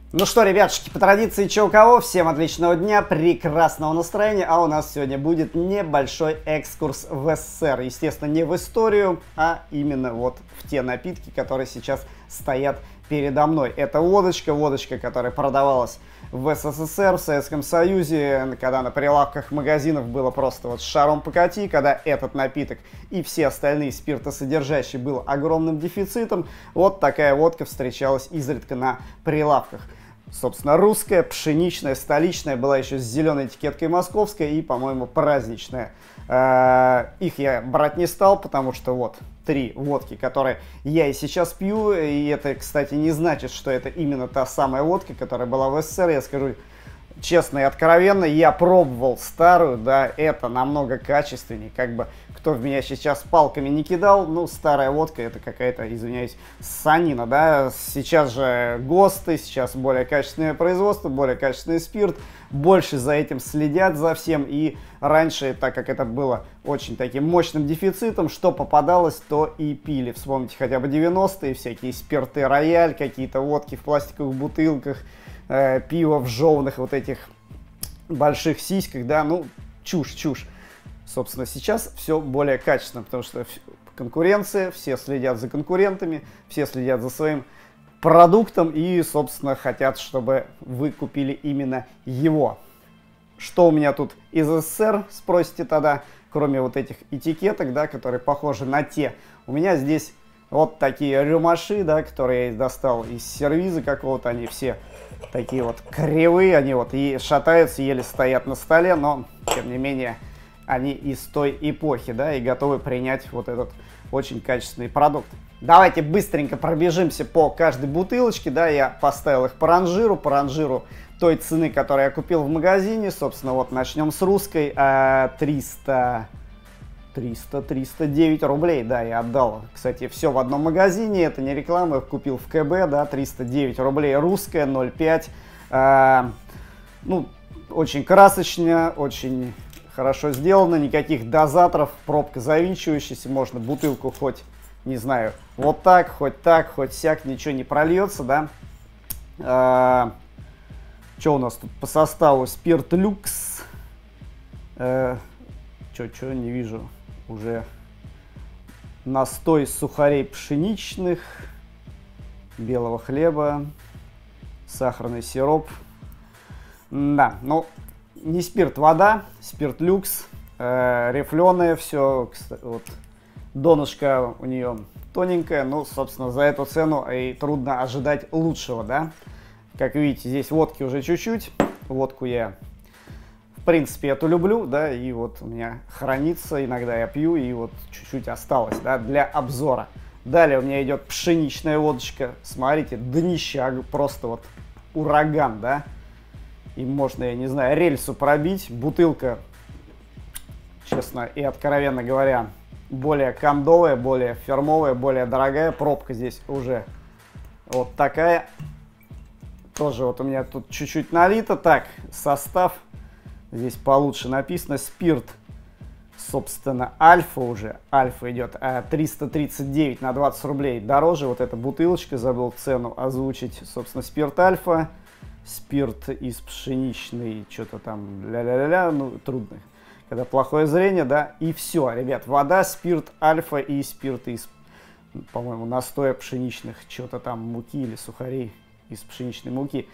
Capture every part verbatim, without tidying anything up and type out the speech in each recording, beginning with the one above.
Ну что, ребятушки, по традиции чё у кого, всем отличного дня, прекрасного настроения, а у нас сегодня будет небольшой экскурс в СССР. Естественно, не в историю, а именно вот в те напитки, которые сейчас стоят передо мной. Это водочка, водочка, которая продавалась в СССР, в Советском Союзе, когда на прилавках магазинов было просто вот шаром покати, когда этот напиток и все остальные спиртосодержащие был огромным дефицитом, вот такая водка встречалась изредка на прилавках. Собственно, русская, пшеничная, столичная, была еще с зеленой этикеткой московская и, по-моему, праздничная. Их я брать не стал, потому что вот три водки, которые я и сейчас пью, и это, кстати, не значит, что это именно та самая водка, которая была в СССР. Я скажу честно и откровенно, я пробовал старую, да, это намного качественнее, как бы кто в меня сейчас палками не кидал, ну, старая водка это какая-то, извиняюсь, ссанина, да, сейчас же ГОСТы, сейчас более качественное производство, более качественный спирт, больше за этим следят, за всем, и раньше, так как это было очень таким мощным дефицитом, что попадалось, то и пили. Вспомните хотя бы девяностые, всякие спирты Рояль, какие-то водки в пластиковых бутылках, э, пиво в жеванных вот этих больших сиськах, да, ну, чушь, чушь. Собственно, сейчас все более качественно, потому что конкуренция, все следят за конкурентами, все следят за своим продуктом и, собственно, хотят, чтобы вы купили именно его. Что у меня тут из СССР, спросите тогда, кроме вот этих этикеток, да, которые похожи на те. У меня здесь вот такие рюмаши, да, которые я достал из сервиза какого-то, они все такие вот кривые, они вот и шатаются, еле стоят на столе, но, тем не менее, они из той эпохи, да, и готовы принять вот этот очень качественный продукт. Давайте быстренько пробежимся по каждой бутылочке, да, я поставил их по ранжиру, по ранжиру той цены, которую я купил в магазине. Собственно, вот начнем с русской, триста, триста, триста девять рублей, да, я отдал. Кстати, все в одном магазине, это не реклама, я купил в КБ, да, триста девять рублей русская, ноль пять, ну, очень красочно, очень хорошо сделано, никаких дозаторов, пробка завинчивающаяся, можно бутылку хоть, не знаю, вот так, хоть так, хоть сяк, ничего не прольется, да. А, что у нас тут по составу? Спирт люкс. А, что, что, не вижу уже. Настой сухарей пшеничных, белого хлеба, сахарный сироп. Да, ну, не спирт, вода, спирт люкс, э, рифленое все, вот, донышко у нее тоненькое, ну, собственно, за эту цену и трудно ожидать лучшего, да. Как видите, здесь водки уже чуть-чуть, водку я, в принципе, эту люблю, да, и вот у меня хранится, иногда я пью, и вот чуть-чуть осталось, да, для обзора. Далее у меня идет пшеничная водочка, смотрите, днища, просто вот ураган, да. И можно, я не знаю, рельсу пробить. Бутылка, честно и откровенно говоря, более кондовая, более фирмовая, более дорогая. Пробка здесь уже вот такая. Тоже вот у меня тут чуть-чуть налито. Так, состав здесь получше написано. Спирт, собственно, альфа уже. Альфа идет триста тридцать девять на двадцать рублей дороже. Вот эта бутылочка, забыл цену озвучить. Собственно, спирт альфа. Спирт из пшеничной, что-то там, ля-ля-ля-ля, ну, трудно, когда плохое зрение, да, и все, ребят, вода, спирт, альфа и спирт из, по-моему, настоя пшеничных, что-то там, муки или сухарей из пшеничной муки.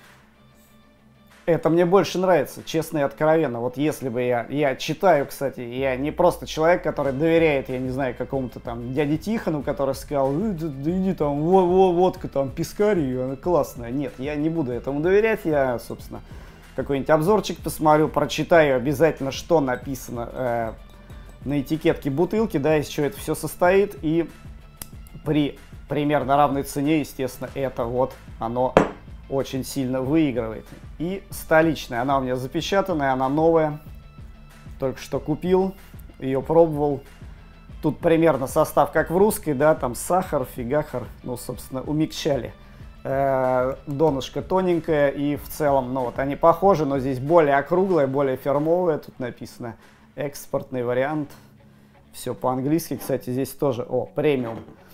Это мне больше нравится, честно и откровенно. Вот если бы я, я читаю, кстати, я не просто человек, который доверяет, я не знаю, какому-то там дяде Тихону, который сказал, да, да иди там, во, во, водка там, пискари, она классная. Нет, я не буду этому доверять, я, собственно, какой-нибудь обзорчик посмотрю, прочитаю обязательно, что написано э, на этикетке бутылки, да, из чего это все состоит, и при примерно равной цене, естественно, это вот оно очень сильно выигрывает. И столичная, она у меня запечатанная, она новая, только что купил, ее пробовал. Тут примерно состав как в русской, да, там сахар, фигахар, ну, собственно, умягчали. Э, донышко тоненькое, и в целом, ну, вот они похожи, но здесь более округлая, более фирмовая, тут написано экспортный вариант, все по-английски, кстати, здесь тоже, о, премиум.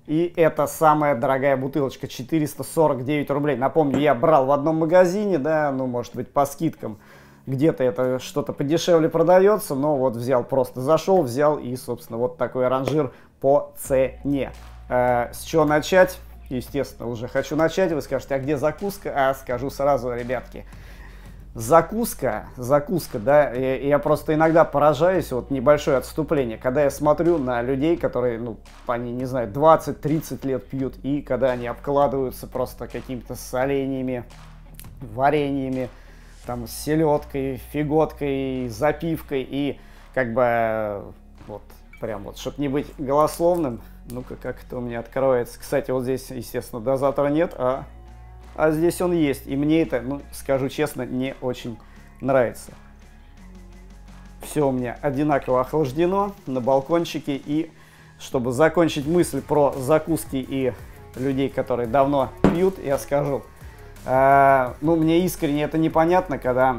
И это самая дорогая бутылочка, четыреста сорок девять рублей. Напомню, я брал в одном магазине, да, ну, может быть, по скидкам. Где-то это что-то подешевле продается, но вот взял, просто зашел, взял, и, собственно, вот такой ранжир по цене. Э, с чего начать? Естественно, уже хочу начать. Вы скажете, а где закуска? А скажу сразу, ребятки. Закуска, закуска, да, я, я просто иногда поражаюсь, вот небольшое отступление, когда я смотрю на людей, которые, ну, они, не знаю, двадцать-тридцать лет пьют, и когда они обкладываются просто какими-то соленьями, вареньями, там, с селедкой, фиготкой, запивкой, и как бы, вот, прям вот, чтобы не быть голословным, ну-ка, как это у меня откроется. Кстати, вот здесь, естественно, дозатора нет, а... А здесь он есть, и мне это, ну, скажу честно, не очень нравится. Все у меня одинаково охлаждено на балкончике. И чтобы закончить мысль про закуски и людей, которые давно пьют, я скажу. Э, ну, мне искренне это непонятно, когда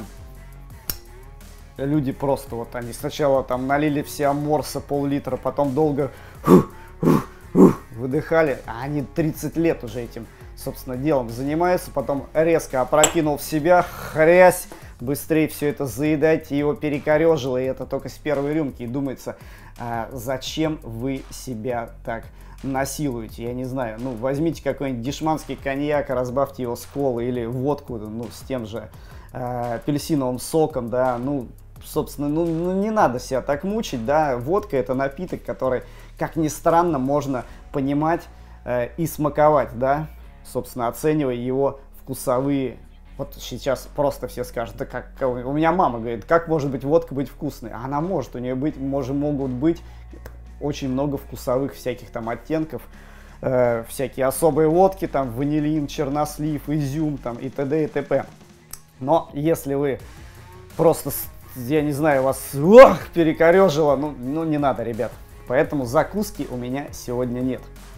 люди просто вот, они сначала там налили все аморса пол-литра, потом долго ух, ух, ух, выдыхали, а они тридцать лет уже этим, собственно, делом занимается, потом резко опрокинул в себя, хрясь, быстрее все это заедать, и его перекорежило, и это только с первой рюмки. И думается, а зачем вы себя так насилуете? Я не знаю, ну, возьмите какой-нибудь дешманский коньяк, разбавьте его с колой или водку, ну, с тем же э, апельсиновым соком, да, ну, собственно, ну, ну, не надо себя так мучить, да, водка — это напиток, который, как ни странно, можно понимать э, и смаковать, да, собственно, оценивая его вкусовые. Вот сейчас просто все скажут, да как, у меня мама говорит, как может быть водка быть вкусной? А она может, у нее быть, может, могут быть очень много вкусовых всяких там оттенков, э, всякие особые водки, там ванилин, чернослив, изюм там и т.д. и т.п. Но если вы просто, я не знаю, вас ох, перекорежило, ну, ну не надо, ребят. Поэтому закуски у меня сегодня нет.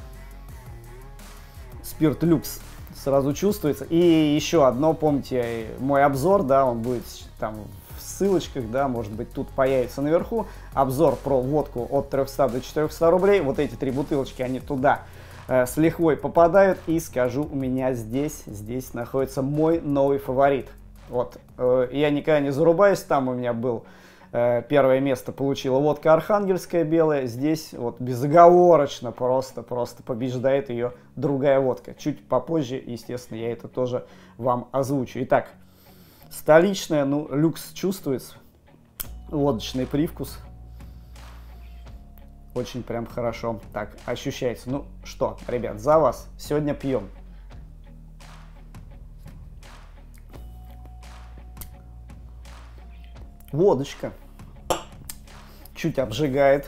Спирт люкс сразу чувствуется. И еще одно, помните мой обзор, да, он будет там в ссылочках, да, может быть, тут появится наверху. Обзор про водку от трёхсот до четырёхсот рублей. Вот эти три бутылочки, они туда э, с лихвой попадают. И скажу, у меня здесь, здесь находится мой новый фаворит. Вот, э, я никогда не зарубаюсь, там у меня был... Первое место получила водка Архангельская белая. Здесь вот безоговорочно просто, просто побеждает ее другая водка. Чуть попозже, естественно, я это тоже вам озвучу. Итак, столичная, ну, люкс чувствуется. Водочный привкус. Очень прям хорошо так ощущается. Ну что, ребят, за вас сегодня пьем. Водочка. Чуть обжигает.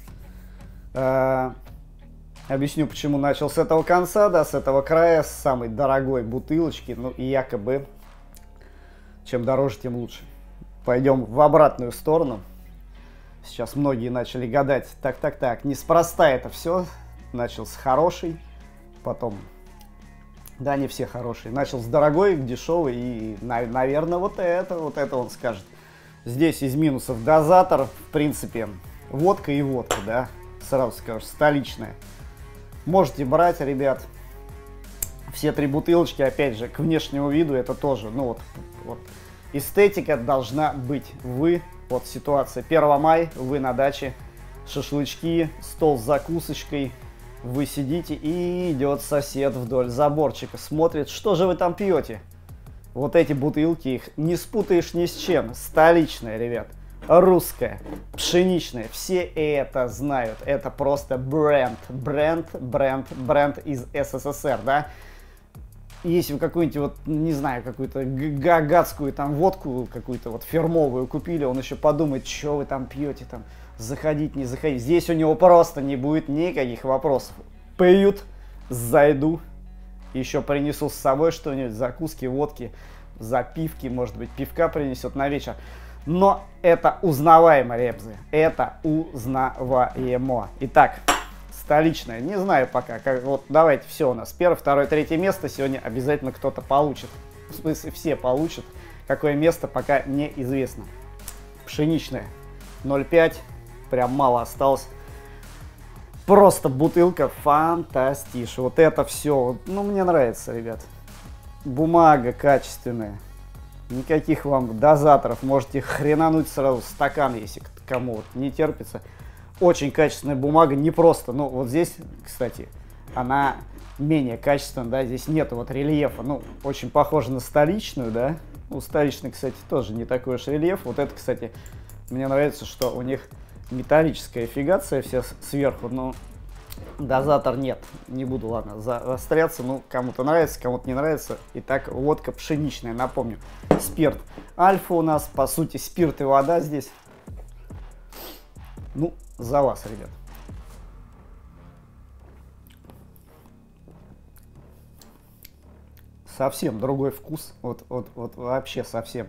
А, объясню, почему начал с этого конца, да, с этого края, с самой дорогой бутылочки. Ну и якобы, чем дороже, тем лучше. Пойдем в обратную сторону. Сейчас многие начали гадать, так-так-так, неспроста это все. Начал с хорошей, потом, да, не все хорошие. Начал с дорогой, дешевой и, наверное, вот это, вот это он скажет. Здесь из минусов дозатор, в принципе, водка и водка, да, сразу скажу, столичная. Можете брать, ребят, все три бутылочки, опять же, к внешнему виду это тоже, ну вот, вот, эстетика должна быть. Вы, вот ситуация, первое мая, вы на даче, шашлычки, стол с закусочкой, вы сидите и идет сосед вдоль заборчика, смотрит, что же вы там пьете. Вот эти бутылки, их не спутаешь ни с чем. Столичная, ребят. Русская, пшеничная. Все это знают. Это просто бренд. Бренд, бренд, бренд из СССР, да? Если вы какую-нибудь, вот, не знаю, какую-то гагатскую там водку, какую-то вот фирмовую купили, он еще подумает, что вы там пьете, там, заходить, не заходить. Здесь у него просто не будет никаких вопросов. Пьют, зайду. Еще принесу с собой что-нибудь, закуски, водки, запивки, может быть, пивка принесет на вечер. Но это узнаваемо, ребзы. Это узнаваемо. Итак, столичная. Не знаю пока. Как, вот давайте, все у нас. Первое, второе, третье место. Сегодня обязательно кто-то получит. В смысле, все получат. Какое место, пока неизвестно. Пшеничная. ноль пять. Прям мало осталось. Просто бутылка фантастиш. Вот это все, ну, мне нравится, ребят. Бумага качественная. Никаких вам дозаторов. Можете хренануть сразу стакан, если кому вот не терпится. Очень качественная бумага, не просто. Ну, вот здесь, кстати, она менее качественная, да, здесь нету вот рельефа. Ну, очень похоже на столичную, да. У столичной, кстати, тоже не такой уж рельеф. Вот это, кстати, мне нравится, что у них металлическая фигация вся сверху, но дозатор нет. Не буду, ладно, заостряться. Ну, кому-то нравится, кому-то не нравится. Итак, водка пшеничная, напомню. Спирт Альфа у нас, по сути, спирт и вода здесь. Ну, за вас, ребят. Совсем другой вкус. Вот, вот, вот вообще совсем.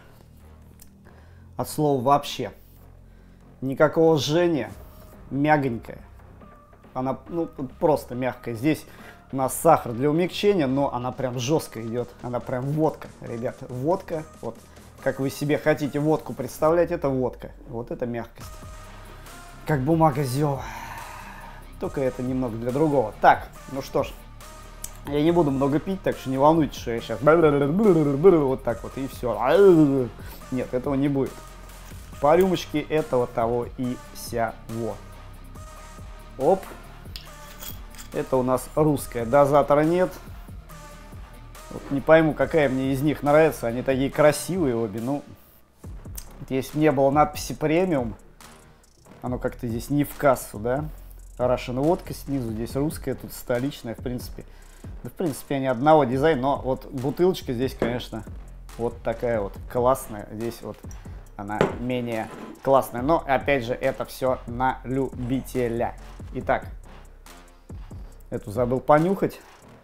От слова вообще. Никакого жжения. Мягонькая. Она, ну, просто мягкая. Здесь у нас сахар для умягчения, но она прям жестко идет. Она прям водка, ребята. Водка. Вот. Как вы себе хотите водку представлять, это водка. Вот это мягкость. Как бумага зёва. Только это немного для другого. Так, ну что ж. Я не буду много пить, так что не волнуйтесь, что я сейчас вот так вот и все. Нет, этого не будет. По рюмочке этого, того и сяво. Оп. Это у нас русская. Дозатора нет. Вот не пойму, какая мне из них нравится. Они такие красивые обе. Ну, если не было надписи премиум, оно как-то здесь не в кассу, да? Russian водка снизу, здесь русская, тут столичная, в принципе. Да, в принципе, они одного дизайна, но вот бутылочка здесь, конечно, вот такая вот классная. Здесь вот она менее классная. Но, опять же, это все на любителя. Итак, эту забыл понюхать.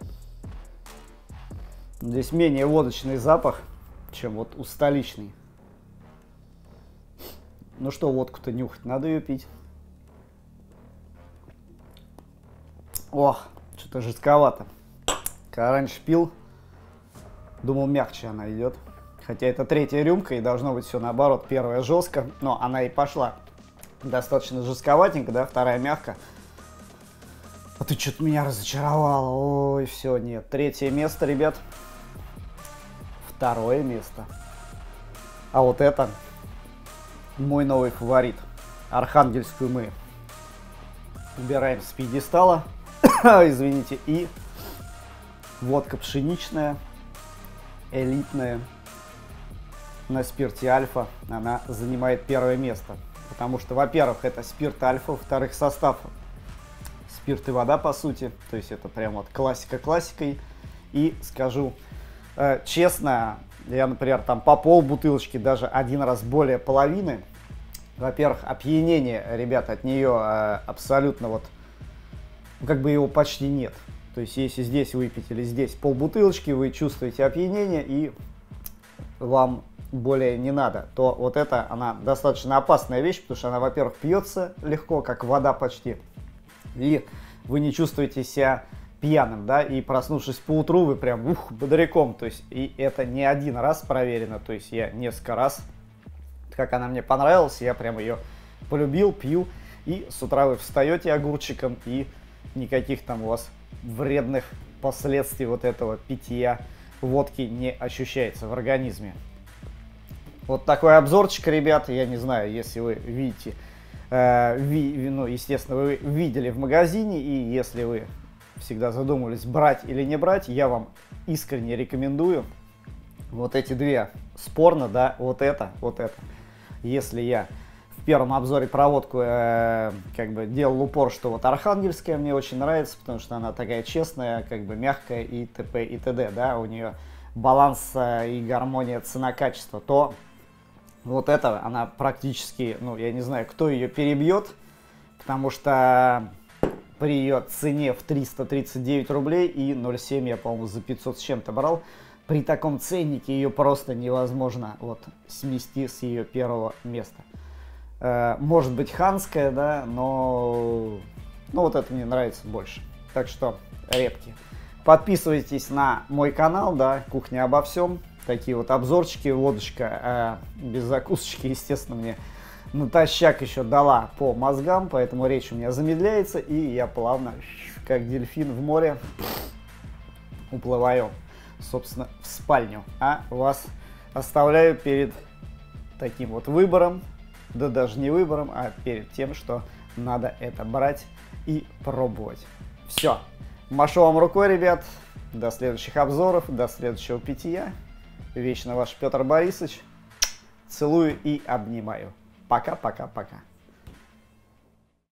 Здесь менее водочный запах, чем вот у столичной. Ну что, водку-то нюхать, надо ее пить. Ох, что-то жестковато. Когда раньше пил, думал, мягче она идет. Хотя это третья рюмка, и должно быть все наоборот. Первая жестко, но она и пошла достаточно жестковатенько, да, вторая мягко. А ты что-то меня разочаровал. Ой, все, нет. Третье место, ребят. Второе место. А вот это мой новый фаворит. Архангельскую мы убираем с пьедестала. Извините. И водка пшеничная, элитная, на спирте Альфа. Она занимает первое место. Потому что, во-первых, это спирт Альфа, во-вторых, состав спирт и вода, по сути. То есть это прям вот классика классикой. И скажу э, честно, я, например, там по пол бутылочки, даже один раз более половины. Во-первых, опьянение, ребята, от нее э, абсолютно вот, как бы его почти нет. То есть если здесь выпить или здесь полбутылочки, вы чувствуете опьянение и вам более не надо, то вот это, она достаточно опасная вещь, потому что она, во-первых, пьется легко, как вода почти, и вы не чувствуете себя пьяным, да, и проснувшись поутру, вы прям ух, бодряком, то есть, и это не один раз проверено, то есть я несколько раз, как она мне понравилась, я прям ее полюбил, пью, и с утра вы встаете огурчиком, и никаких там у вас вредных последствий вот этого питья водки не ощущается в организме. Вот такой обзорчик, ребята. Я не знаю, если вы видите, э, ви, ну, естественно, вы видели в магазине, и если вы всегда задумывались, брать или не брать, я вам искренне рекомендую вот эти две. Спорно, да, вот это, вот это. Если я в первом обзоре про водку э, как бы делал упор, что вот архангельская мне очень нравится, потому что она такая честная, как бы мягкая и т.п. и т.д. Да, у нее баланс э, и гармония цена-качество, то вот эта, она практически, ну, я не знаю, кто ее перебьет, потому что при ее цене в триста тридцать девять рублей и ноль семь я, по-моему, за пятьсот с чем-то брал, при таком ценнике ее просто невозможно вот смести с ее первого места. Э, может быть ханская, да, но ну, вот это мне нравится больше. Так что редкие. Подписывайтесь на мой канал, да, кухня обо всем. Такие вот обзорчики, водочка, э, без закусочки, естественно, мне натощак еще дала по мозгам, поэтому речь у меня замедляется, и я плавно, как дельфин в море, уплываю, собственно, в спальню. А вас оставляю перед таким вот выбором, да даже не выбором, а перед тем, что надо это брать и пробовать. Все. Машу вам рукой, ребят. До следующих обзоров, до следующего питья. Вечно ваш Петр Борисович. Целую и обнимаю. Пока-пока-пока.